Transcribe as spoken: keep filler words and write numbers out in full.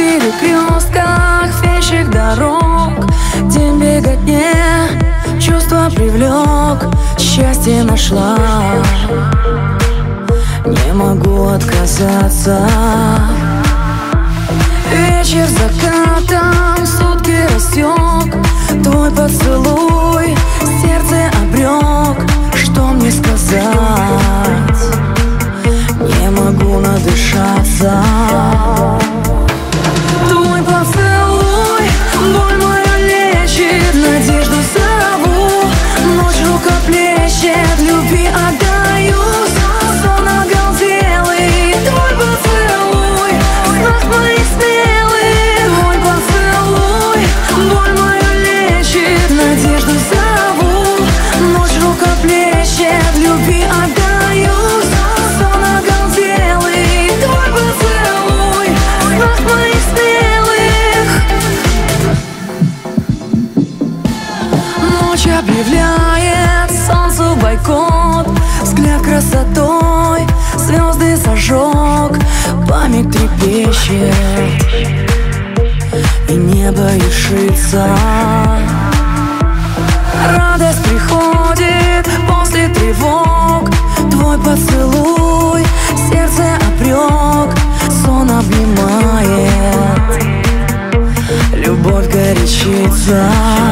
перекрестках вещих дорог. День беготне, чувство привлек, счастье нашла. Не могу отказаться. Вечер закатом, сутки растек. Твой поцелуй сердце обрек. Что мне сказать? Не могу надышаться. Твой поцелуй боль мою лечит, надежду зову. Ночь рукоплещет, любви отдаюсь. Сон оголтелый, твой поцелуй знак моих смелых. Твой поцелуй боль мою лечит, надежду зову. Ночь рукоплещет, любви отдаюсь. Сон оголтелый, твой поцелуй знак моих смелых. Ночь объявляет солнцу бойкот. Взгляд красотой звезды зажег. Память трепещет, и небо решится. Радость приходит после тревог. Твой поцелуй сердце обрек. Сон обнимает, любовь горячится.